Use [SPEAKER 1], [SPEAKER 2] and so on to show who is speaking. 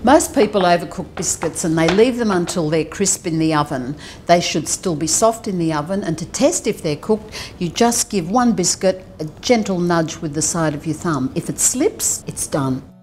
[SPEAKER 1] Most people overcook biscuits and they leave them until they're crisp in the oven. They should still be soft in the oven, and to test if they're cooked, you just give one biscuit a gentle nudge with the side of your thumb. If it slips, it's done.